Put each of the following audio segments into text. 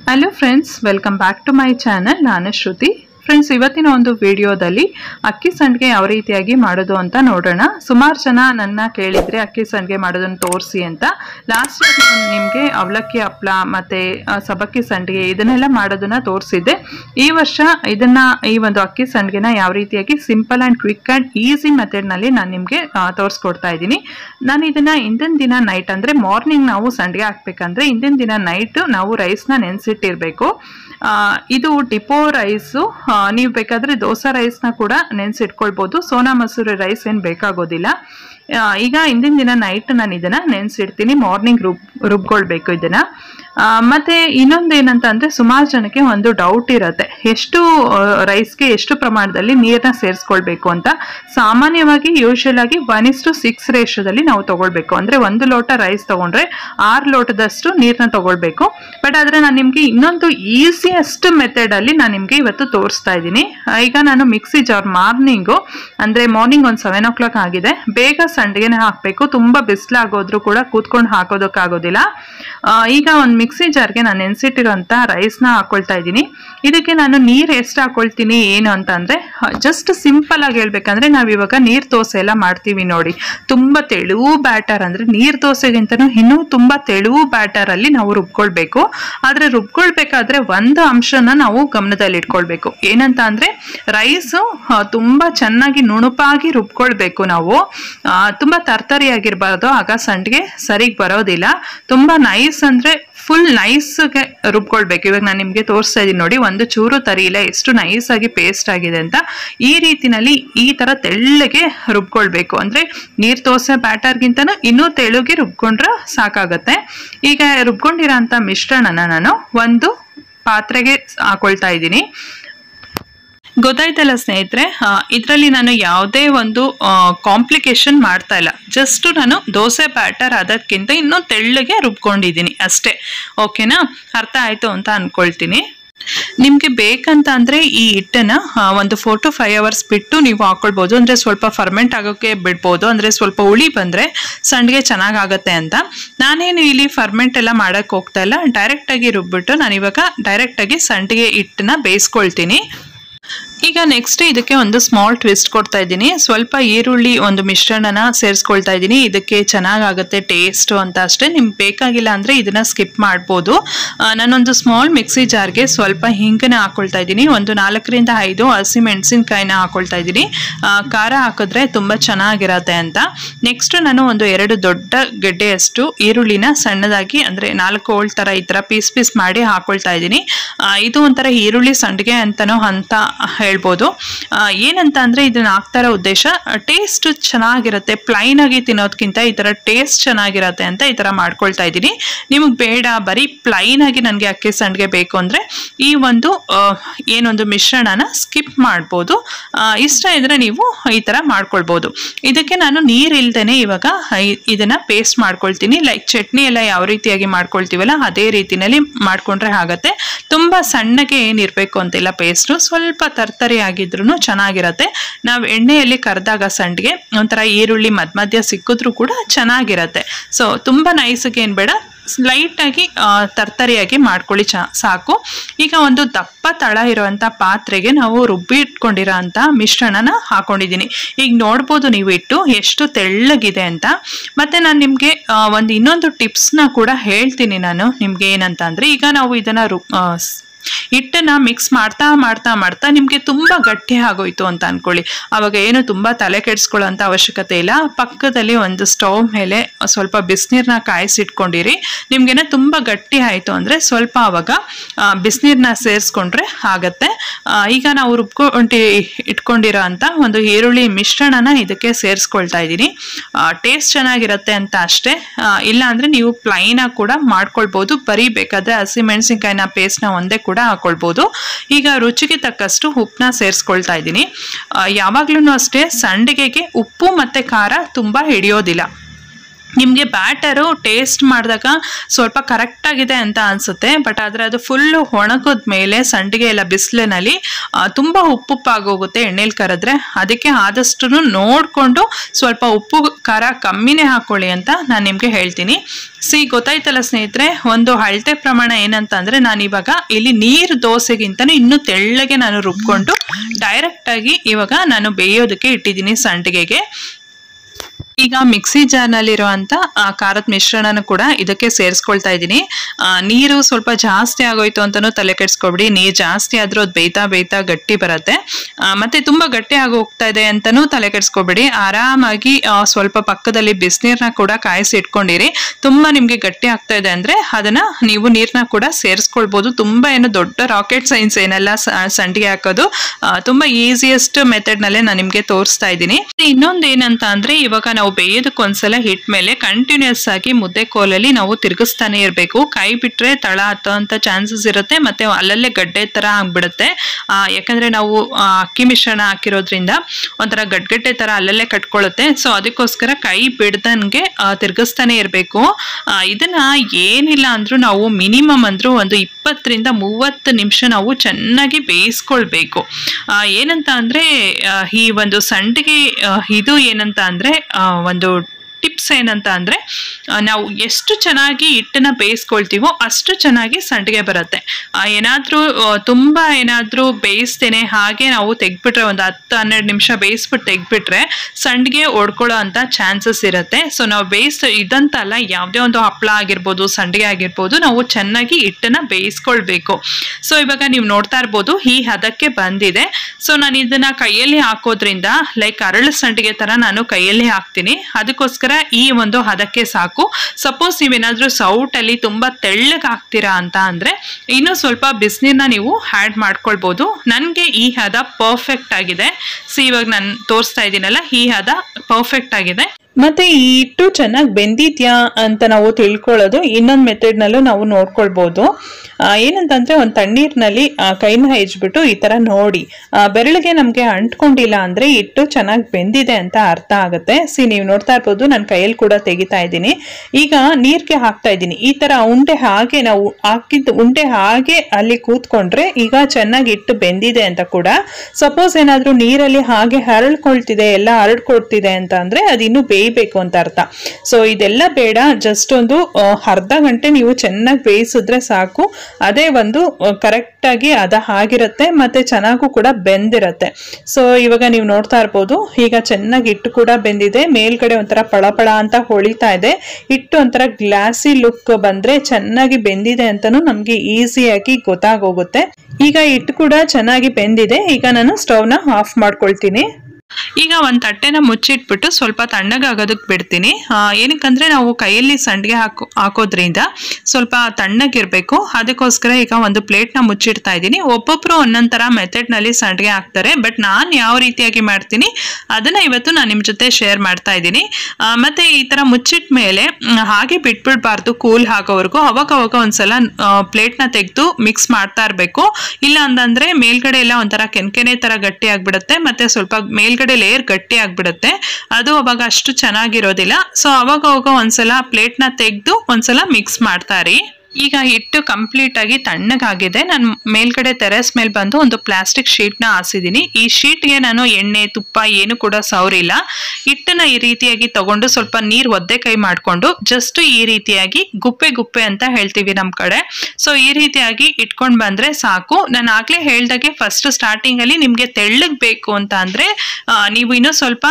Hello friends, welcome back to my channel. ನಾನು ಶ್ರುತಿ. Friends, ಇವತ್ತಿನ ಒಂದು ವಿಡಿಯೋದಲ್ಲಿ ಅಕ್ಕಿ ಸಂಡಿಗೆ ಯಾವ ರೀತಿಯಾಗಿ ಮಾಡೋದು ಅಂತ ನೋಡೋಣ. ಸುಮಾರು ಜನ ನನ್ನ ಕೇಳಿದ್ರೆ ಅಕ್ಕಿ ಸಂಡಿಗೆ ಮಾಡೋದನ್ನು ತೋರಿಸಿ ಅಂತ. ಲಾಸ್ಟ್ ನಾನು ನಿಮಗೆ ಅವಲಕ್ಕಿ ಹಪ್ಪಳ ಮತ್ತೆ ಸಬ್ಬಕ್ಕಿ ಸಂಡಿಗೆ ಇದನ್ನೆಲ್ಲ ಮಾಡೋದನ್ನ ತೋರಿಸಿದ್ದೆ. ಈ ವರ್ಷ ಈ ಒಂದು ಅಕ್ಕಿ ಸಂಡಿಗೆನ ಯಾವ ರೀತಿಯಾಗಿ simple and quick and easy ಮೆಥಡ್ನಲ್ಲಿ ನಾನು ನಿಮಗೆ ತೋರಿಸ್ಕೊಡ್ತಾ ಇದ್ದೀನಿ. ನಾನು ಇದನ್ನ ಹಿಂದಿನ ದಿನ ನೈಟ್ ಅಂದರೆ ಮಾರ್ನಿಂಗ್ ನಾವು ಸಂಡಿಗೆ ಹಾಕ್ಬೇಕಂದ್ರೆ ಹಿಂದಿನ ದಿನ ನೈಟ್ ನಾವು ರೈಸ್ನ ನೆನೆಸಿಟ್ಟಿರಬೇಕು. ಇದು ಡಿಪೋ ರೈಸು. ನೀವು ಬೇಕಾದರೆ ದೋಸೆ ರೈಸ್ನ ಕೂಡ ನೆನೆಸಿಟ್ಕೊಳ್ಬೋದು. ಸೋನಾ ಮಸೂರಿ ರೈಸ್ ಏನು ಬೇಕಾಗೋದಿಲ್ಲ. ಈಗ ಹಿಂದಿನ ದಿನ ನೈಟ್ ನಾನು ಇದನ್ನ ನೆನೆಸಿಡ್ತೀನಿ. ಮಾರ್ನಿಂಗ್ ರುಬ್ಕೊಳ್ಬೇಕು ಇದನ್ನ. ಮತ್ತೆ ಇನ್ನೊಂದು ಏನಂತ ಅಂದ್ರೆ ಸುಮಾರು ಜನಕ್ಕೆ ಒಂದು ಡೌಟ್ ಇರುತ್ತೆ, ಎಷ್ಟು ರೈಸ್ಗೆ ಎಷ್ಟು ಪ್ರಮಾಣದಲ್ಲಿ ನೀರನ್ನ ಸೇರಿಸ್ಕೊಳ್ಬೇಕು ಅಂತ. ಸಾಮಾನ್ಯವಾಗಿ ಯೂಶುವಲ್ ಆಗಿ 1:6 ರೇಷಿಯೋದಲ್ಲಿ ನಾವು ತಗೊಳ್ಬೇಕು. ಅಂದ್ರೆ 1 ಲೋಟ ರೈಸ್ ತಗೊಂಡ್ರೆ 6 ಲೋಟದಷ್ಟು ನೀರನ್ನ ತಗೊಳ್ಬೇಕು. ಬಟ್ ಆದ್ರೆ ನಾನು ನಿಮ್ಗೆ ಇನ್ನೊಂದು ಈಸಿಯೆಸ್ಟ್ ಮೆಥಡ್ ಅಲ್ಲಿ ನಾನು ನಿಮ್ಗೆ ಇವತ್ತು ತೋರಿಸ್ತಾ ಇದ್ದೀನಿ. ಈಗ ನಾನು ಮಿಕ್ಸಿ ಜಾರ್ ಮಾರ್ನಿಂಗ್ ಒಂದು 7 o'clock ಆಗಿದೆ. ಬೇಗ ಸಂಡಿಗೆನೆ ಹಾಕಬೇಕು. ತುಂಬಾ ಬಿಸಿಲಾಗೋದ್ರೂ ಕೂಡ ಕೂತ್ಕೊಂಡು ಹಾಕೋದಕ್ಕಾಗೋದಿಲ್ಲ. ಈಗ ಒಂದು ಮಿಕ್ಸಿ ಜಾರ್ಗೆ ನಾನು ನೆನೆಸಿಟ್ಟಿರೋಂಥ ರೈಸ್ನ ಹಾಕೊಳ್ತಾ ಇದ್ದೀನಿ. ಇದಕ್ಕೆ ನಾನು ನೀರು ಎಷ್ಟು ಹಾಕೊಳ್ತೀನಿ ಏನು ಅಂತ ಅಂದ್ರೆ ಜಸ್ಟ್ ಸಿಂಪಲ್ ಆಗಿ ಹೇಳ್ಬೇಕಂದ್ರೆ ನಾವಿವಾಗ ನೀರ್ ದೋಸೆ ಎಲ್ಲ ಮಾಡ್ತೀವಿ ನೋಡಿ, ತುಂಬಾ ತೆಳುವು ಬ್ಯಾಟರ್ ಅಂದ್ರೆ ನೀರ್ ದೋಸೆಗಿಂತನೂ ಇನ್ನೂ ತುಂಬಾ ತೆಳುವು ಬ್ಯಾಟರ್ ಅಲ್ಲಿ ನಾವು ರುಬ್ಕೊಳ್ಬೇಕು. ಆದ್ರೆ ರುಬ್ಕೊಳ್ಬೇಕಾದ್ರೆ ಒಂದು ಅಂಶನ ನಾವು ಗಮನದಲ್ಲಿ ಇಟ್ಕೊಳ್ಬೇಕು. ಏನಂತ ಅಂದ್ರೆ ರೈಸು ತುಂಬಾ ಚೆನ್ನಾಗಿ ನುಣುಪಾಗಿ ರುಬ್ಕೊಳ್ಬೇಕು. ನಾವು ತುಂಬಾ ತರ್ತರಿಯಾಗಿರ್ಬಾರ್ದು, ಆಗ ಸಂಡಿಗೆ ಸರಿಗ್ ಬರೋದಿಲ್ಲ. ತುಂಬಾ ನೈಸ್ ಅಂದ್ರೆ ಫುಲ್ ನೈಸ್ಗೆ ರುಬ್ಕೊಳ್ಬೇಕು. ಇವಾಗ ನಾನು ನಿಮ್ಗೆ ತೋರಿಸ್ತಾ ಇದ್ದೀನಿ ನೋಡಿ, ಒಂದು ಚೂರು ತರಿ ಇಲ್ಲ, ಎಷ್ಟು ನೈಸ್ ಆಗಿ ಪೇಸ್ಟ್ ಆಗಿದೆ ಅಂತ. ಈ ರೀತಿನಲ್ಲಿ ಈ ತರ ತೆಳ್ಳಗೆ ರುಬ್ಕೊಳ್ಬೇಕು. ಅಂದ್ರೆ ನೀರ್ ದೋಸೆ ಬ್ಯಾಟರ್ಗಿಂತನೂ ಇನ್ನೂ ತೆಳುಗೆ ರುಬ್ಕೊಂಡ್ರೆ ಸಾಕಾಗತ್ತೆ. ಈಗ ರುಬ್ಕೊಂಡಿರೋ ಅಂತ ಮಿಶ್ರಣನ ನಾನು ಒಂದು ಪಾತ್ರೆಗೆ ಹಾಕೊಳ್ತಾ ಇದ್ದೀನಿ. ಗೊತ್ತಾಯ್ತಲ್ಲ ಸ್ನೇಹಿತರೆ, ಇದರಲ್ಲಿ ನಾನು ಯಾವುದೇ ಒಂದು ಕಾಂಪ್ಲಿಕೇಶನ್ ಮಾಡ್ತಾ ಇಲ್ಲ. ಜಸ್ಟ್ ನಾನು ದೋಸೆ ಬ್ಯಾಟರ್ ಅದಕ್ಕಿಂತ ಇನ್ನೂ ತೆಳ್ಳಗೆ ರುಬ್ಕೊಂಡಿದ್ದೀನಿ ಅಷ್ಟೇ. ಓಕೆನಾ? ಅರ್ಥ ಆಯ್ತು ಅಂತ ಅನ್ಕೊಳ್ತೀನಿ. ನಿಮ್ಗೆ ಬೇಕಂತ ಅಂದ್ರೆ ಈ ಹಿಟ್ಟನ್ನ ಒಂದು 4 to 5 hours ಬಿಟ್ಟು ನೀವು ಹಾಕೊಳ್ಬಹುದು. ಅಂದ್ರೆ ಸ್ವಲ್ಪ ಫರ್ಮೆಂಟ್ ಆಗೋಕೆ ಬಿಡ್ಬೋದು. ಅಂದ್ರೆ ಸ್ವಲ್ಪ ಹುಳಿ ಬಂದ್ರೆ ಸಂಡಿಗೆ ಚೆನ್ನಾಗಾಗತ್ತೆ ಅಂತ. ನಾನೇನು ಇಲ್ಲಿ ಫರ್ಮೆಂಟ್ ಎಲ್ಲ ಮಾಡಕ್ ಹೋಗ್ತಾ ಇಲ್ಲ. ಡೈರೆಕ್ಟ್ ಆಗಿ ರುಬ್ಬಿಟ್ಟು ನಾನು ಇವಾಗ ಡೈರೆಕ್ಟ್ ಆಗಿ ಸಂಡಿಗೆ ಹಿಟ್ಟನ್ನ ಬೇಯಿಸ್ಕೊಳ್ತೀನಿ. ಈಗ ನೆಕ್ಸ್ಟ್ ಇದಕ್ಕೆ ಒಂದು ಸ್ಮಾಲ್ ಟ್ವಿಸ್ಟ್ ಕೊಡ್ತಾ ಇದ್ದೀನಿ. ಸ್ವಲ್ಪ ಈರುಳ್ಳಿ ಒಂದು ಮಿಶ್ರಣನ ಸೇರಿಸ್ಕೊಳ್ತಾ ಇದ್ದೀನಿ. ಇದಕ್ಕೆ ಚೆನ್ನಾಗಾಗುತ್ತೆ ಟೇಸ್ಟ್ ಅಂತ ಅಷ್ಟೇ. ನಿಮ್ಗೆ ಬೇಕಾಗಿಲ್ಲ ಅಂದ್ರೆ ಇದನ್ನ ಸ್ಕಿಪ್ ಮಾಡ್ಬೋದು. ನಾನೊಂದು ಸ್ಮಾಲ್ ಮಿಕ್ಸಿ ಜಾರ್ಗೆ ಸ್ವಲ್ಪ ಹಿಂಗನ್ನ ಹಾಕೊಳ್ತಾ ಇದ್ದೀನಿ. ಒಂದು 4 ರಿಂದ 5 ಹಸಿ ಮೆಣಸಿನ್ಕಾಯಿನ ಹಾಕೊಳ್ತಾ ಇದ್ದೀನಿ. ಖಾರ ಹಾಕಿದ್ರೆ ತುಂಬಾ ಚೆನ್ನಾಗಿರತ್ತೆ ಅಂತ. ನೆಕ್ಸ್ಟ್ ನಾನು ಒಂದು 2 ದೊಡ್ಡ ಗೆಡ್ಡೆಯಷ್ಟು ಈರುಳ್ಳಿನ ಸಣ್ಣದಾಗಿ ಅಂದ್ರೆ 4 ಹೋಳ್ ತರ ಈ ತರ ಪೀಸ್ ಮಾಡಿ ಹಾಕೊಳ್ತಾ ಇದ್ದೀನಿ. ಇದು ಒಂಥರ ಈರುಳ್ಳಿ ಸಂಡಿಗೆ ಅಂತಾನೋ ಅಂತ ಹೇಳ್ಬೋದು. ಏನಂತ ಅಂದ್ರೆ ಇದನ್ನ ಹಾಕ್ತಾ ಇರೋ ಉದ್ದೇಶ ಟೇಸ್ಟ್ ಚೆನ್ನಾಗಿರುತ್ತೆ. ಪ್ಲೈನ್ ಆಗಿ ತಿನ್ನೋದಕ್ಕಿಂತ ಈ ತರ ಟೇಸ್ಟ್ ಚೆನ್ನಾಗಿರತ್ತೆ ಅಂತ ಈ ತರ ಮಾಡ್ಕೊಳ್ತಾ ಇದ್ದೀನಿ. ನಿಮಗೆ ಬೇಡ ಬರೀ ಪ್ಲೈನ್ ಆಗಿ ನನಗೆ ಅಕ್ಕಿ ಸಂಡಿಗೆ ಬೇಕು ಅಂದ್ರೆ ಈ ಒಂದು ಏನೊಂದು ಮಿಶ್ರಣನ ಸ್ಕಿಪ್ ಮಾಡ್ಬೋದು. ಇಷ್ಟ ಇದ್ರೆ ನೀವು ಈ ತರ ಮಾಡ್ಕೊಳ್ಬೋದು. ಇದಕ್ಕೆ ನಾನು ನೀರ್ ಇಲ್ದೇನೆ ಇವಾಗ ಇದನ್ನ ಪೇಸ್ಟ್ ಮಾಡ್ಕೊಳ್ತೀನಿ. ಲೈಕ್ ಚಟ್ನಿ ಎಲ್ಲ ಯಾವ ರೀತಿಯಾಗಿ ಮಾಡ್ಕೊಳ್ತೀವಲ್ಲ ಅದೇ ರೀತಿನಲ್ಲಿ ಮಾಡ್ಕೊಂಡ್ರೆ ಆಗತ್ತೆ. ತುಂಬಾ ಸಣ್ಣಗೆ ಏನಿರ್ಬೇಕು ಅಂತಿಲ್ಲ. ಪೇಸ್ಟ್ ಸ್ವಲ್ಪ ತರ್ತರಿ ಆಗಿದ್ರು ಚೆನ್ನಾಗಿರತ್ತೆ. ನಾವು ಎಣ್ಣೆಯಲ್ಲಿ ಕರೆದಾಗ ಸಂಡಿಗೆ ಒಂಥರ ಈರುಳ್ಳಿ ಮಧ್ಯ ಸಿಕ್ಕಿದ್ರು ಕೂಡ ಚೆನ್ನಾಗಿರತ್ತೆ. ಸೊ ತುಂಬಾ ನೈಸ್ಗೆ ಏನ್ ಬೇಡ, ಲೈಟ್ ಆಗಿ ತರ್ತರಿಯಾಗಿ ಮಾಡ್ಕೊಳ್ಳಿ ಸಾಕು. ಈಗ ಒಂದು ದಪ್ಪ ತಳ ಇರುವಂತ ಪಾತ್ರೆಗೆ ನಾವು ರುಬ್ಬಿ ಇಟ್ಕೊಂಡಿರೋ ಅಂತ ಮಿಶ್ರಣನ ಹಾಕೊಂಡಿದ್ದೀನಿ. ಈಗ ನೋಡ್ಬೋದು ನೀವು ಇಟ್ಟು ಎಷ್ಟು ತೆಳ್ಳಗಿದೆ ಅಂತ. ಮತ್ತೆ ನಾನು ನಿಮ್ಗೆ ಇನ್ನೊಂದು ಟಿಪ್ಸ್ನ ಕೂಡ ಹೇಳ್ತೀನಿ ನಾನು ನಿಮ್ಗೆ. ಏನಂತ ಅಂದ್ರೆ ಈಗ ನಾವು ಇದನ್ನ ಹಿಟ್ಟನ್ನ ಮಿಕ್ಸ್ ಮಾಡ್ತಾ ನಿಮ್ಗೆ ತುಂಬಾ ಗಟ್ಟಿ ಆಗೋಯ್ತು ಅಂತ ಅನ್ಕೊಳ್ಳಿ. ಅವಾಗ ಏನು ತುಂಬಾ ತಲೆ ಕೆಡಿಸ್ಕೊಳ್ಳೋಂತ ಅವಶ್ಯಕತೆ ಇಲ್ಲ. ಪಕ್ಕದಲ್ಲಿ ಒಂದು ಸ್ಟವ್ ಮೇಲೆ ಸ್ವಲ್ಪ ಬಿಸಿನೀರ್ನ ಕಾಯಿಸಿಟ್ಕೊಂಡಿರಿ. ನಿಮ್ಗೇನ ತುಂಬಾ ಗಟ್ಟಿ ಆಯ್ತು ಅಂದ್ರೆ ಸ್ವಲ್ಪ ಅವಾಗ ಬಿಸಿನೀರ್ನ ಸೇರಿಸ್ಕೊಂಡ್ರೆ ಆಗತ್ತೆ. ಈಗ ನಾವು ಇಟ್ಕೊಂಡಿರೋ ಅಂತ ಒಂದು ಈರುಳ್ಳಿ ಮಿಶ್ರಣನ ಇದಕ್ಕೆ ಸೇರಿಸ್ಕೊಳ್ತಾ ಇದ್ದೀನಿ. ಟೇಸ್ಟ್ ಚೆನ್ನಾಗಿರತ್ತೆ ಅಂತ ಅಷ್ಟೇ. ಇಲ್ಲ ಅಂದ್ರೆ ನೀವು ಪ್ಲೈನ್ ಆಗಿ ಕೂಡ ಮಾಡ್ಕೊಳ್ಬಹುದು. ಬರೀ ಬೇಕಾದ್ರೆ ಹಸಿ ಮೆಣಸಿನ್ಕಾಯಿನ ಪೇಸ್ಟ್ನ ಒಂದೇ ಕೂಡ ಹಾಕೊಳ್ಬಹುದು. ಈಗ ರುಚಿಗೆ ತಕ್ಕಷ್ಟು ಉಪ್ಪನ್ನ ಸೇರಿಸ್ಕೊಳ್ತಾ ಇದ್ದೀನಿ. ಯಾವಾಗ್ಲೂ ಅಷ್ಟೇ ಸಂಡಿಗೆಗೆ ಉಪ್ಪು ಮತ್ತೆ ಖಾರ ತುಂಬಾ ಹಿಡಿಯೋದಿಲ್ಲ. ನಿಮಗೆ ಬ್ಯಾಟರು ಟೇಸ್ಟ್ ಮಾಡಿದಾಗ ಸ್ವಲ್ಪ ಕರೆಕ್ಟಾಗಿದೆ ಅಂತ ಅನಿಸುತ್ತೆ, ಬಟ್ ಆದರೆ ಅದು ಫುಲ್ಲು ಒಣಗಿದ ಮೇಲೆ ಸಂಡಿಗೆ ಎಲ್ಲ ಬಿಸಿಲಿನಲ್ಲಿ ತುಂಬ ಉಪ್ಪುಪ್ಪಾಗೋಗುತ್ತೆ ಎಣ್ಣೆಲಿ ಕರೆದ್ರೆ. ಅದಕ್ಕೆ ಆದಷ್ಟು ನೋಡಿಕೊಂಡು ಸ್ವಲ್ಪ ಉಪ್ಪು ಖಾರ ಕಮ್ಮಿನೇ ಹಾಕ್ಕೊಳ್ಳಿ ಅಂತ ನಾನು ನಿಮಗೆ ಹೇಳ್ತೀನಿ. ಗೊತ್ತಾಯ್ತಲ್ಲ ಸ್ನೇಹಿತರೆ, ಒಂದು ಅಳತೆ ಪ್ರಮಾಣ ಏನಂತ ಅಂದರೆ ನಾನು ಇವಾಗ ಇಲ್ಲಿ ನೀರು ದೋಸೆಗಿಂತನೂ ಇನ್ನೂ ತೆಳ್ಳಗೆ ನಾನು ರುಬ್ಕೊಂಡು ಡೈರೆಕ್ಟಾಗಿ ಇವಾಗ ನಾನು ಬೇಯೋದಕ್ಕೆ ಇಟ್ಟಿದ್ದೀನಿ ಸಂಡಿಗೆಗೆ. ಈಗ ಮಿಕ್ಸಿ ಜಾರ್ನಲ್ಲಿರುವಂಥ ಖಾರದ ಮಿಶ್ರಣನೂ ಕೂಡ ಇದಕ್ಕೆ ಸೇರಿಸ್ಕೊಳ್ತಾ ಇದ್ದೀನಿ. ನೀರು ಸ್ವಲ್ಪ ಜಾಸ್ತಿ ಆಗೋಯ್ತು ಅಂತಲೂ ತಲೆ ಕೆಡಿಸ್ಕೊಬಿಡಿ. ನೀರು ಜಾಸ್ತಿ ಆದರೂ ಅದು ಬೇಯ್ತಾ ಗಟ್ಟಿ ಬರುತ್ತೆ. ಮತ್ತು ತುಂಬ ಗಟ್ಟಿ ಆಗಿ ಹೋಗ್ತಾ ಇದೆ ಅಂತಲೂ ತಲೆ ಕೆಡಿಸ್ಕೊಬಿಡಿ. ಆರಾಮಾಗಿ ಸ್ವಲ್ಪ ಪಕ್ಕದಲ್ಲಿ ಬಿಸಿನೀರನ್ನ ಕೂಡ ಕಾಯಿಸಿ ಇಟ್ಕೊಂಡಿರಿ. ತುಂಬ ನಿಮಗೆ ಗಟ್ಟಿ ಆಗ್ತಾ ಇದೆ ಅಂದರೆ ಅದನ್ನು ನೀವು ನೀರನ್ನ ಕೂಡ ಸೇರಿಸ್ಕೊಳ್ಬೋದು. ತುಂಬ ಏನು ದೊಡ್ಡ ರಾಕೆಟ್ ಸೈನ್ಸ್ ಏನಲ್ಲ ಸಂಡಿಗೆ ಹಾಕೋದು. ತುಂಬ ಈಸಿಯೆಸ್ಟ್ ಮೆಥಡ್ನಲ್ಲೇ ನಾನು ನಿಮಗೆ ತೋರಿಸ್ತಾ ಇದ್ದೀನಿ. ಇನ್ನೊಂದು ಏನಂತ ಅಂದರೆ ಇವಾಗ ನಾವು ಬೇಯೋದಕ್ಕೊಂದ್ಸಲ ಹಿಟ್ ಮೇಲೆ ಕಂಟಿನ್ಯೂಸ್ ಆಗಿ ಮುದ್ದೆ ಕೋಲಲ್ಲಿ ನಾವು ತಿರುಗಿಸ್ತಾನೆ ಇರಬೇಕು. ಕೈ ಬಿಟ್ರೆ ತಳ ಹತ್ತೋಂಥ ಚಾನ್ಸಸ್ ಇರುತ್ತೆ, ಮತ್ತೆ ಅಲ್ಲಲ್ಲೇ ಗಡ್ಡೆ ತರ ಆಗ್ಬಿಡುತ್ತೆ. ಯಾಕಂದ್ರೆ ನಾವು ಅಕ್ಕಿ ಮಿಶ್ರಣ ಹಾಕಿರೋದ್ರಿಂದ ಒಂಥರ ಗಡ್ಡೆ ತರ ಅಲ್ಲಲ್ಲೇ ಕಟ್ಕೊಳ್ಳುತ್ತೆ. ಸೊ ಅದಕ್ಕೋಸ್ಕರ ಕೈ ಬಿಡ್ದಂಗೆ ತಿರುಗಿಸ್ತಾನೆ ಇರಬೇಕು. ಇದನ್ನ ಏನಿಲ್ಲ ಅಂದ್ರೂ ನಾವು ಮಿನಿಮಮ್ ಅಂದ್ರೂ ಒಂದು 20 ರಿಂದ 30 ನಿಮಿಷ ನಾವು ಚೆನ್ನಾಗಿ ಬೇಯಿಸ್ಕೊಳ್ಬೇಕು. ಏನಂತ ಅಂದ್ರೆ ಈ ಒಂದು ಸಂಡಿಗೆ ಇದು ಏನಂತ ಅಂದ್ರೆ ಒಂದು ಟಿಪ್ಸ್ ಏನಂತ ಅಂದರೆ ನಾವು ಎಷ್ಟು ಚೆನ್ನಾಗಿ ಹಿಟ್ಟನ್ನು ಬೇಯಿಸ್ಕೊಳ್ತೀವೋ ಅಷ್ಟು ಚೆನ್ನಾಗಿ ಸಂಡಿಗೆ ಬರುತ್ತೆ. ಏನಾದರೂ ತುಂಬ ಏನಾದರೂ ಬೇಯಿಸ್ತೇನೆ ಹಾಗೆ ನಾವು ತೆಗ್ಬಿಟ್ರೆ ಒಂದು 10-12 ನಿಮಿಷ ಬೇಯಿಸ್ಬಿಟ್ಟು ತೆಗ್ಬಿಟ್ರೆ ಸಂಡಿಗೆ ಒಡ್ಕೊಳ್ಳೋ ಅಂಥ ಚಾನ್ಸಸ್ ಇರುತ್ತೆ. ಸೊ ನಾವು ಇದಂತಲ್ಲ, ಯಾವುದೇ ಒಂದು ಹಪ್ಪಳ ಆಗಿರ್ಬೋದು ಸಂಡಿಗೆ ಆಗಿರ್ಬೋದು ನಾವು ಚೆನ್ನಾಗಿ ಹಿಟ್ಟನ್ನು ಬೇಯಿಸ್ಕೊಳ್ಬೇಕು. ಸೊ ಇವಾಗ ನೀವು ನೋಡ್ತಾ ಇರ್ಬೋದು ಈ ಹದಕ್ಕೆ ಬಂದಿದೆ. ಸೊ ನಾನು ಇದನ್ನು ಕೈಯಲ್ಲಿ ಹಾಕೋದ್ರಿಂದ ಲೈಕ್ ಅರಳು ಸಂಡಿಗೆ ಥರ ನಾನು ಕೈಯಲ್ಲಿ ಹಾಕ್ತೀನಿ. ಅದಕ್ಕೋಸ್ಕರ ಈ ಒಂದು ಹದಕ್ಕೆ ಸಾಕು. ಸಪೋಸ್ ನೀವೇನಾದ್ರೂ ಸೌಟಲ್ಲಿ ತುಂಬಾ ತೆಳ್ಳಗೆ ಹಾಕ್ತೀರಾ ಅಂತ ಅಂದ್ರೆ ಇನ್ನೂ ಸ್ವಲ್ಪ ಬಿಸಿನೀರನ್ನ ನೀವು ಆ್ಯಡ್ ಮಾಡ್ಕೊಳ್ಬೋದು. ನನಗೆ ಈ ಹದ ಪರ್ಫೆಕ್ಟ್ ಆಗಿದೆ. ಸೊ ಇವಾಗ ನಾನು ತೋರಿಸ್ತಾ ಇದ್ದೀನಲ್ಲ, ಈ ಹದ ಪರ್ಫೆಕ್ಟ್ ಆಗಿದೆ. ಮತ್ತೆ ಈ ಹಿಟ್ಟು ಚೆನ್ನಾಗಿ ಬೆಂದಿದ್ಯಾ ಅಂತ ನಾವು ತಿಳ್ಕೊಳ್ಳೋದು ಇನ್ನೊಂದು ಮೆಥಡ್ನಲ್ಲೂ ನಾವು ನೋಡ್ಕೊಳ್ಬೋದು. ಏನಂತಂದ್ರೆ ಒಂದು ತಣ್ಣೀರಿನಲ್ಲಿ ಕೈನ ಹೆಜ್ಬಿಟ್ಟು ಈ ತರ ನೋಡಿ, ಬೆರಳಿಗೆ ನಮಗೆ ಅಂಟ್ಕೊಂಡಿಲ್ಲ ಅಂದ್ರೆ ಹಿಟ್ಟು ಚೆನ್ನಾಗಿ ಬೆಂದಿದೆ ಅಂತ ಅರ್ಥ ಆಗುತ್ತೆ. ನೀವು ನೋಡ್ತಾ ಇರ್ಬೋದು ನಾನು ಕೈಯಲ್ಲಿ ಕೂಡ ತೆಗಿತಾ ಇದ್ದೀನಿ. ಈಗ ನೀರ್ಗೆ ಹಾಕ್ತಾ ಇದ್ದೀನಿ. ಈ ತರ ಉಂಡೆ ಹಾಗೆ ನಾವು ಹಾಕಿದ್ದು ಉಂಡೆ ಹಾಗೆ ಅಲ್ಲಿ ಕೂತ್ಕೊಂಡ್ರೆ ಈಗ ಚೆನ್ನಾಗಿ ಹಿಟ್ಟು ಬೆಂದಿದೆ ಅಂತ ಕೂಡ. ಸಪೋಸ್ ಏನಾದ್ರೂ ನೀರಲ್ಲಿ ಹಾಗೆ ಹರಳ್ಕೊಳ್ತಿದೆ, ಎಲ್ಲ ಹರಡ್ಕೊಳ್ತಿದೆ ಅಂತ ಅಂದ್ರೆ ಅದು ಇನ್ನೂ ಬೇಯಬೇಕು ಅಂತ ಅರ್ಥ. ಸೊ ಇದೆಲ್ಲ ಬೇಡ, ಜಸ್ಟ್ ಒಂದು ಅರ್ಧ ಗಂಟೆ ನೀವು ಚೆನ್ನಾಗಿ ಬೇಯಿಸಿದ್ರೆ ಸಾಕು. ಅದೇ ಒಂದು ಕರೆಕ್ಟ್ ಆಗಿ ಅದ ಆಗಿರುತ್ತೆ, ಮತ್ತೆ ಚೆನ್ನಾಗೂ ಕೂಡ ಬೆಂದಿರುತ್ತೆ. ಸೊ ಇವಾಗ ನೀವು ನೋಡ್ತಾ ಇರ್ಬೋದು ಈಗ ಚೆನ್ನಾಗಿ ಹಿಟ್ಟು ಕೂಡ ಬೆಂದಿದೆ. ಮೇಲ್ಗಡೆ ಒಂಥರ ಪಳಪಳ ಅಂತ ಹೊಳಿತಾ ಇದೆ. ಹಿಟ್ಟು ಒಂಥರ ಗ್ಲಾಸಿ ಲುಕ್ ಬಂದ್ರೆ ಚೆನ್ನಾಗಿ ಬೆಂದಿದೆ ಅಂತಾನು ನಮ್ಗೆ ಈಸಿಯಾಗಿ ಗೊತ್ತಾಗೋಗುತ್ತೆ. ಈಗ ಹಿಟ್ಟು ಕೂಡ ಚೆನ್ನಾಗಿ ಬೆಂದಿದೆ. ಈಗ ನಾನು ಸ್ಟವ್ನ ಆಫ್ ಮಾಡ್ಕೊಳ್ತೀನಿ. ಈಗ ಒಂದು ತಟ್ಟೆನ ಮುಚ್ಚಿಟ್ಬಿಟ್ಟು ಸ್ವಲ್ಪ ತಣ್ಣಗಾಗೋದಕ್ಕೆ ಬಿಡ್ತೀನಿ. ಏನಕ್ಕಂದ್ರೆ ನಾವು ಕೈಯಲ್ಲಿ ಸಂಡಿಗೆ ಹಾಕೋದ್ರಿಂದ ಸ್ವಲ್ಪ ತಣ್ಣಗಿರ್ಬೇಕು. ಅದಕ್ಕೋಸ್ಕರ ಈಗ ಒಂದು ಪ್ಲೇಟ್ನ ಮುಚ್ಚಿಡ್ತಾ ಇದ್ದೀನಿ. ಒಬ್ಬೊಬ್ರು ಒಂದೊಂದು ಥರ ಮೆಥಡ್ನಲ್ಲಿ ಸಂಡಿಗೆ ಹಾಕ್ತಾರೆ, ಬಟ್ ನಾನು ಯಾವ ರೀತಿಯಾಗಿ ಮಾಡ್ತೀನಿ ಅದನ್ನ ಇವತ್ತು ನಾನು ನಿಮ್ಮ ಜೊತೆ ಶೇರ್ ಮಾಡ್ತಾ ಇದ್ದೀನಿ. ಮತ್ತೆ ಈ ಥರ ಮುಚ್ಚಿಟ್ಟ ಮೇಲೆ ಹಾಗೆ ಬಿಟ್ಬಿಡ್ಬಾರ್ದು ಕೂಲ್ ಆಗೋವರೆಗೂ. ಅವಾಗ ಒಂದ್ಸಲ ಪ್ಲೇಟ್ನ ತೆಗೆದು ಮಿಕ್ಸ್ ಮಾಡ್ತಾ ಇರಬೇಕು. ಇಲ್ಲ ಅಂತಂದ್ರೆ ಮೇಲ್ಗಡೆ ಎಲ್ಲ ಒಂಥರ ಕೆನೆ ಥರ ಗಟ್ಟಿ ಆಗ್ಬಿಡುತ್ತೆ, ಮತ್ತೆ ಸ್ವಲ್ಪ ಮೇಲ್ಗಡೆ ಲೇಯರ್ ಗಟ್ಟಿ ಆಗ್ಬಿಡುತ್ತೆ. ಅದು ಅವಾಗ ಅಷ್ಟು ಚೆನ್ನಾಗಿರೋದಿಲ್ಲ. ಸೊ ಅವಾಗ ಒಂದ್ಸಲ ಪ್ಲೇಟ್ನ ತೆಗೆದು ಒಂದ್ಸಲ ಮಿಕ್ಸ್ ಮಾಡ್ತಾ ಇರಿ. ಈಗ ಹಿಟ್ಟು ಕಂಪ್ಲೀಟ್ ಆಗಿ ತಣ್ಣಗಾಗಿದೆ. ನಾನು ಮೇಲ್ಗಡೆ ಟೆರೆಸ್ ಮೇಲೆ ಬಂದು ಒಂದು ಪ್ಲಾಸ್ಟಿಕ್ ಶೀಟ್ನ ಹಾಸಿದ್ದೀನಿ. ಈ ಶೀಟ್ಗೆ ನಾನು ಎಣ್ಣೆ ತುಪ್ಪ ಏನು ಕೂಡ ಸವರಿಲ್ಲ. ಹಿಟ್ಟನ್ನ ಈ ರೀತಿಯಾಗಿ ತಗೊಂಡು ಸ್ವಲ್ಪ ನೀರು ಒದ್ದೆ ಕೈ ಮಾಡಿಕೊಂಡು ಜಸ್ಟ್ ಈ ರೀತಿಯಾಗಿ ಗುಪ್ಪೆ ಅಂತ ಹೇಳ್ತೀವಿ ನಮ್ಮ ಕಡೆ. ಸೊ ಈ ರೀತಿಯಾಗಿ ಇಟ್ಕೊಂಡು ಬಂದ್ರೆ ಸಾಕು. ನಾನು ಆಗ್ಲೇ ಹೇಳ್ದಾಗೆ ಫಸ್ಟ್ ಸ್ಟಾರ್ಟಿಂಗ್ ಅಲ್ಲಿ ನಿಮ್ಗೆ ತೆಳ್ಳಗ್ ಬೇಕು ಅಂತ ಅಂದ್ರೆ ನೀವು ಇನ್ನೂ ಸ್ವಲ್ಪ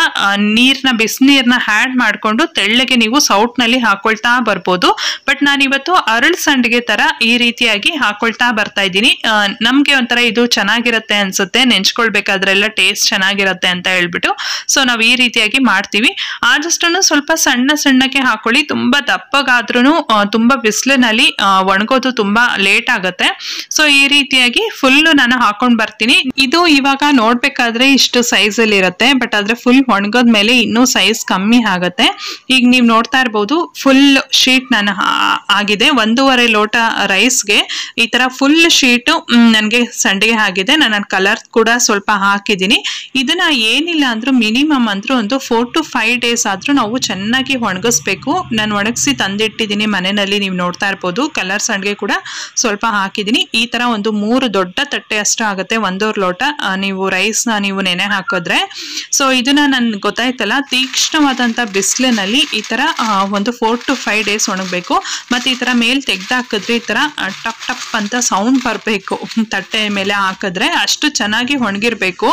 ಬಿಸಿನೀರ್ನ ಆ್ಯಡ್ ಮಾಡಿಕೊಂಡು ತೆಳ್ಳಗೆ ನೀವು ಸೌಟ್ನಲ್ಲಿ ಹಾಕೊಳ್ತಾ ಬರ್ಬೋದು. ಬಟ್ ನಾನಿವತ್ತು ಅರಳು ಸಂಡಿಗೆ ತರ ಈ ರೀತಿಯಾಗಿ ಹಾಕೊಳ್ತಾ ಬರ್ತಾ ಇದ್ದೀನಿ. ನಮ್ಗೆ ಒಂಥರ ಇದು ಚೆನ್ನಾಗಿರುತ್ತೆ ಅನ್ಸುತ್ತೆ, ನೆಂಚ್ಕೊಳ್ಬೇಕಾದ್ರೆಲ್ಲ ಟೇಸ್ಟ್ ಚೆನ್ನಾಗಿರುತ್ತೆ ಅಂತ ಹೇಳ್ಬಿಟ್ಟು ಸೊ ನಾವು ಈ ರೀತಿಯಾಗಿ ಮಾಡ್ತೀವಿ. ಆದಷ್ಟು ಸ್ವಲ್ಪ ಸಣ್ಣಕ್ಕೆ ಹಾಕೊಳ್ಳಿ. ತುಂಬಾ ದಪ್ಪಗಾದ್ರೂ ತುಂಬಾ ಬಿಸಿಲಿನಲ್ಲಿ ಒಣಗೋದು ತುಂಬಾ ಲೇಟ್ ಆಗುತ್ತೆ. ಸೊ ಈ ರೀತಿಯಾಗಿ ಫುಲ್ ನಾನು ಹಾಕೊಂಡ್ ಬರ್ತೀನಿ. ಇದು ಇವಾಗ ನೋಡ್ಬೇಕಾದ್ರೆ ಇಷ್ಟು ಸೈಜ್ ಅಲ್ಲಿ ಇರುತ್ತೆ, ಬಟ್ ಆದ್ರೆ ಫುಲ್ ಒಣಗೋದ್ ಮೇಲೆ ಇನ್ನೂ ಸೈಜ್ ಕಮ್ಮಿ ಆಗುತ್ತೆ. ಈಗ ನೀವು ನೋಡ್ತಾ ಇರ್ಬೋದು ಫುಲ್ ಶೀಟ್ ನಾನು ಆಗಿದೆ. 1.5 1.5 ಲೋಟ ರೈಸ್ಗೆ ಈ ತರ ಫುಲ್ ಶೀಟು ನನಗೆ ಸಂಡಿಗೆ ಆಗಿದೆ. ನಾನು ಕಲರ್ ಕೂಡ ಸ್ವಲ್ಪ ಹಾಕಿದ್ದೀನಿ. ಇದನ್ನ ಏನಿಲ್ಲ ಅಂದ್ರೂ ಮಿನಿಮಮ್ ಅಂದ್ರೂ ಒಂದು 4 to 5 days ಆದ್ರೂ ನಾವು ಚೆನ್ನಾಗಿ ಒಣಗಿಸ್ಬೇಕು. ನಾನು ಒಣಗಿಸಿ ತಂದಿಟ್ಟಿದ್ದೀನಿ ಮನೆಯಲ್ಲಿ, ನೀವು ನೋಡ್ತಾ ಇರ್ಬೋದು. ಕಲರ್ ಸಂಡಿಗೆ ಕೂಡ ಸ್ವಲ್ಪ ಹಾಕಿದ್ದೀನಿ. ಈ ತರ ಒಂದು 3 ದೊಡ್ಡ ತಟ್ಟೆ ಅಷ್ಟು ಆಗುತ್ತೆ, 1.5 ಲೋಟ ನೀವು ರೈಸ್ನ ನೀವು ನೆನೆ ಹಾಕಿದ್ರೆ. ಸೊ ಇದನ್ನ ನನ್ಗೆ ಗೊತ್ತಾಯ್ತಲ್ಲ, ತೀಕ್ಷ್ಣವಾದಂಥ ಬಿಸಿಲಿನಲ್ಲಿ ಈ ತರ ಒಂದು 4 to 5 days ಒಣಗಬೇಕು. ಮತ್ತೆ ಈ ತರ ಮೇಲೆ ತೆಗ್ದು ಹಾಕಿದ್ರೆ ಈ ತರ ಟಪ್ ಟಪ್ ಅಂತ ಸೌಂಡ್ ಬರಬೇಕು ತಟ್ಟೆ ಮೇಲೆ ಹಾಕಿದ್ರೆ, ಅಷ್ಟು ಚೆನ್ನಾಗಿ ಒಣಗಿರ್ಬೇಕು.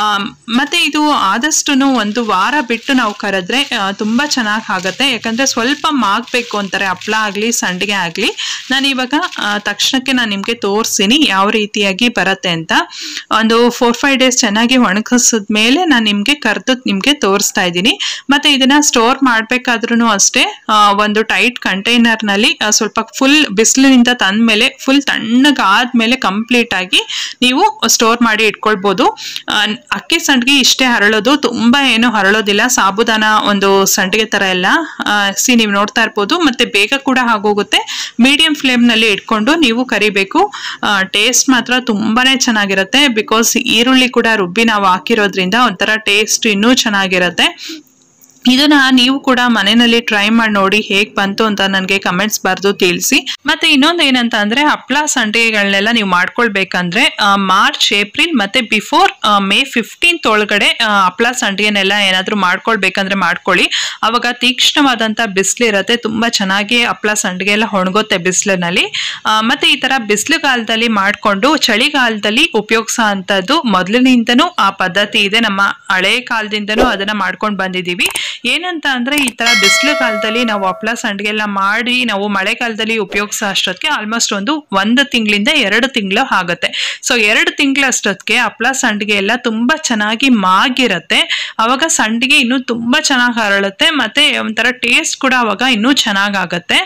ಮತ್ತೆ ಇದು ಆದಷ್ಟು 1 ವಾರ ಬಿಟ್ಟು ನಾವು ಕರೆದ್ರೆ ತುಂಬಾ ಚೆನ್ನಾಗಿ ಆಗುತ್ತೆ. ಯಾಕಂದ್ರೆ ಸ್ವಲ್ಪ ಮಾಗಬೇಕು ಅಂತಾರೆ ಹಪ್ಪಳ ಆಗ್ಲಿ ಸಂಡಿಗೆ ಆಗ್ಲಿ. ನಾನು ಇವಾಗ ತಕ್ಷಣಕ್ಕೆ ನಾನು ನಿಮ್ಗೆ ತೋರಿಸ್ತೀನಿ ಯಾವ ರೀತಿಯಾಗಿ ಬರುತ್ತೆ ಅಂತ. ಒಂದು 4-5 days ಚೆನ್ನಾಗಿ ಒಣಗಿಸಿದ್ಮೇಲೆ ನಾನು ನಿಮ್ಗೆ ಕರೆದು ನಿಮ್ಗೆ ತೋರಿಸ್ತಾ ಇದ್ದೀನಿ. ಮತ್ತೆ ಇದನ್ನ ಸ್ಟೋರ್ ಮಾಡ್ಬೇಕಾದ್ರೂ ಅಷ್ಟೇ ಒಂದು ಟೈಟ್ ಕಂಟೈನರ್ ನಲ್ಲಿ ಸ್ವಲ್ಪ ಫುಲ್ ಬಿಸಿಲಿನಿಂದ ತಂದ ಮೇಲೆ ಫುಲ್ ತಣ್ಣಗಾದ್ಮೇಲೆ ಕಂಪ್ಲೀಟ್ ಆಗಿ ನೀವು ಸ್ಟೋರ್ ಮಾಡಿ ಇಟ್ಕೊಳ್ಬಹುದು. ಅಕ್ಕಿ ಸಂಡಿಗೆ ಇಷ್ಟೇ ಹರಳೋದು, ತುಂಬಾ ಏನು ಹರಳೋದಿಲ್ಲ. ಸಾಬುದಾನ ಒಂದು ಸಂಡಿಗೆ ತರ ಎಲ್ಲ ನೀವು ನೋಡ್ತಾ ಇರ್ಬೋದು. ಮತ್ತೆ ಬೇಗ ಕೂಡ ಆಗೋಗುತ್ತೆ. ಮೀಡಿಯಂ ಫ್ಲೇಮ್ ನಲ್ಲಿ ಇಟ್ಕೊಂಡು ನೀವು ಕರಿಬೇಕು. ಟೇಸ್ಟ್ ಮಾತ್ರ ತುಂಬಾನೇ ಚೆನ್ನಾಗಿರುತ್ತೆ. ಬಿಕಾಸ್ ಈರುಳ್ಳಿ ಕೂಡ ರುಬ್ಬಿ ನಾವು ಹಾಕಿರೋದ್ರಿಂದ ಒಂಥರ ಟೇಸ್ಟ್ ಇನ್ನೂ ಚೆನ್ನಾಗಿರುತ್ತೆ. ಇದನ್ನ ನೀವು ಕೂಡ ಮನೆಯಲ್ಲಿ ಟ್ರೈ ಮಾಡಿ ನೋಡಿ ಹೇಗ್ ಬಂತು ಅಂತ ನನಗೆ ಕಮೆಂಟ್ಸ್ ಬರೆದು ತಿಳಿಸಿ. ಮತ್ತೆ ಇನ್ನೊಂದು ಏನಂತ ಅಂದ್ರೆ ಹಪ್ಪಳ ಸಂಡಿಗೆಗಳನ್ನೆಲ್ಲ ನೀವು ಮಾಡ್ಕೊಳ್ಬೇಕಂದ್ರೆ ಮಾರ್ಚ್ ಏಪ್ರಿಲ್ ಮತ್ತೆ ಬಿಫೋರ್ ಮೇ 15th ಒಳಗಡೆ ಹಪ್ಪಳ ಸಂಡಿಗೆನೆಲ್ಲ ಏನಾದ್ರೂ ಮಾಡ್ಕೊಳ್ಬೇಕಂದ್ರೆ ಮಾಡ್ಕೊಳ್ಳಿ. ಅವಾಗ ತೀಕ್ಷ್ಣವಾದಂತ ಬಿಸಿಲಿರುತ್ತೆ, ತುಂಬಾ ಚೆನ್ನಾಗಿ ಹಪ್ಪಳ ಸಂಡಿಗೆ ಎಲ್ಲ ಒಣಗುತ್ತೆ ಬಿಸಿಲಿನಲ್ಲಿ. ಮತ್ತೆ ಈ ತರ ಬಿಸಿಲುಗಾಲದಲ್ಲಿ ಮಾಡ್ಕೊಂಡು ಚಳಿಗಾಲದಲ್ಲಿ ಉಪಯೋಗಿಸೋ ಅಂತದ್ದು ಮೊದಲಿನಿಂದನೂ ಆ ಪದ್ಧತಿ ಇದೆ. ನಮ್ಮ ಹಳೆ ಕಾಲದಿಂದನೂ ಅದನ್ನ ಮಾಡ್ಕೊಂಡು ಬಂದಿದೀವಿ. ಏನಂತ ಅಂದ್ರೆ ಈ ತರ ಬಿಸಿಲು ಕಾಲದಲ್ಲಿ ನಾವು ಹಪ್ಪಳ ಸಂಡಿಗೆ ಎಲ್ಲ ಮಾಡಿ ನಾವು ಮಳೆಗಾಲದಲ್ಲಿ ಉಪಯೋಗಿಸೋ ಅಷ್ಟೊತ್ತಿಗೆ ಆಲ್ಮೋಸ್ಟ್ 1 ತಿಂಗಳಿಂದ 2 ತಿಂಗಳು ಆಗುತ್ತೆ. ಸೊ 2 ತಿಂಗಳಷ್ಟೊತ್ತಿಗೆ ಹಪ್ಪಳ ಸಂಡಿಗೆ ಎಲ್ಲ ತುಂಬಾ ಚೆನ್ನಾಗಿ ಮಾಗಿರುತ್ತೆ. ಅವಾಗ ಸಂಡಿಗೆ ಇನ್ನೂ ತುಂಬಾ ಚೆನ್ನಾಗಿ ಹರಳುತ್ತೆ. ಮತ್ತೆ ಒಂಥರ ಟೇಸ್ಟ್ ಕೂಡ ಅವಾಗ ಇನ್ನೂ ಚೆನ್ನಾಗಾಗತ್ತೆ.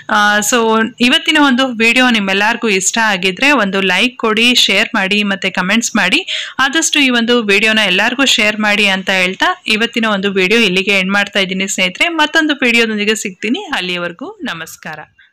ಸೊ ಇವತ್ತಿನ ಒಂದು ವಿಡಿಯೋ ನಿಮ್ಮೆಲ್ಲರಿಗೂ ಇಷ್ಟ ಆಗಿದ್ರೆ ಒಂದು ಲೈಕ್ ಕೊಡಿ, ಶೇರ್ ಮಾಡಿ, ಮತ್ತೆ ಕಮೆಂಟ್ಸ್ ಮಾಡಿ. ಆದಷ್ಟು ಈ ಒಂದು ವಿಡಿಯೋನ ಎಲ್ಲರಿಗೂ ಶೇರ್ ಮಾಡಿ ಅಂತ ಹೇಳ್ತಾ ಇವತ್ತಿನ ಒಂದು ವಿಡಿಯೋ ಇಲ್ಲಿಗೆ ಎಂಡ್ ಮಾಡ್ತಾ ಇದ್ದೀನಿ ಸ್ನೇಹಿತರೆ. ಮತ್ತೊಂದು ವಿಡಿಯೋದೊಂದಿಗೆ ಸಿಗ್ತೀನಿ. ಅಲ್ಲಿಯವರೆಗೂ ನಮಸ್ಕಾರ.